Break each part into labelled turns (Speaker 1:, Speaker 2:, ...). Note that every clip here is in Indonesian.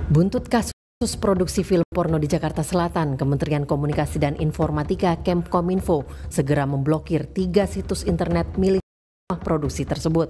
Speaker 1: Buntut kasus produksi film porno di Jakarta Selatan, Kementerian Komunikasi dan Informatika Kemkominfo segera memblokir 3 situs internet milik produksi tersebut.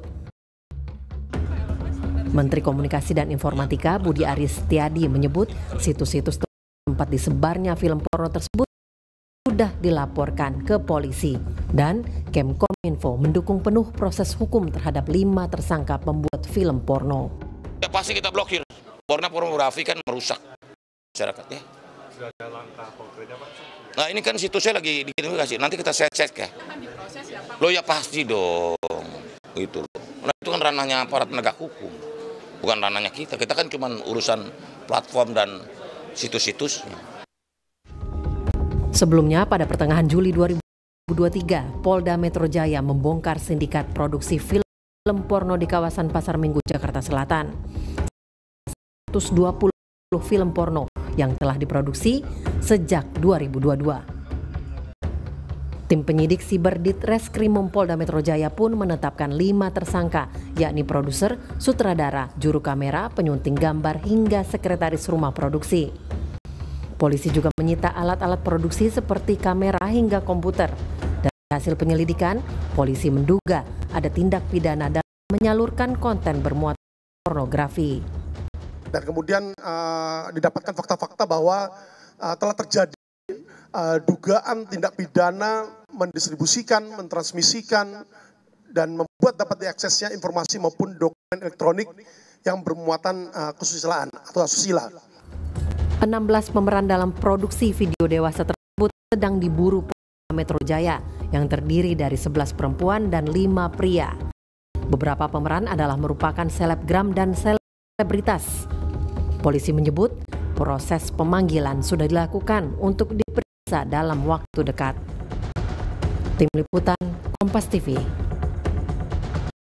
Speaker 1: Menteri Komunikasi dan Informatika Budi Aris Setiadi menyebut situs-situs tempat disebarnya film porno tersebut sudah dilaporkan ke polisi dan Kemkominfo mendukung penuh proses hukum terhadap 5 tersangka pembuat film porno.
Speaker 2: Ya pasti kita blokir. Pornografi kan merusak masyarakat ya.
Speaker 3: Sudah ada langkah konkretnya Pak?
Speaker 2: Nah ini kan situsnya lagi diidentifikasi, nanti kita cek ya. Loh ya pasti dong, gitu loh. Nah itu kan ranahnya aparat penegak hukum, bukan ranahnya kita. Kita kan cuma urusan platform dan situs-situsnya.
Speaker 1: Sebelumnya pada pertengahan Juli 2023, Polda Metro Jaya membongkar sindikat produksi film porno di kawasan Pasar Minggu, Jakarta Selatan. 120 film porno yang telah diproduksi sejak 2022. Tim penyidik Siber Ditreskrimum Polda Metro Jaya pun menetapkan 5 tersangka, yakni produser, sutradara, juru kamera, penyunting gambar, hingga sekretaris rumah produksi. Polisi juga menyita alat-alat produksi seperti kamera hingga komputer. Dari hasil penyelidikan, polisi menduga ada tindak pidana dalam menyalurkan konten bermuatan pornografi.
Speaker 4: Dan kemudian didapatkan fakta-fakta bahwa telah terjadi dugaan tindak pidana mendistribusikan, mentransmisikan, dan membuat dapat diaksesnya informasi maupun dokumen elektronik yang bermuatan kesusilaan atau asusila.
Speaker 1: 16 pemeran dalam produksi video dewasa tersebut sedang diburu Polda Metro Jaya yang terdiri dari 11 perempuan dan 5 pria. Beberapa pemeran adalah merupakan selebgram dan selebritas. Polisi menyebut proses pemanggilan sudah dilakukan untuk diperiksa dalam waktu dekat. Tim Liputan Kompas TV.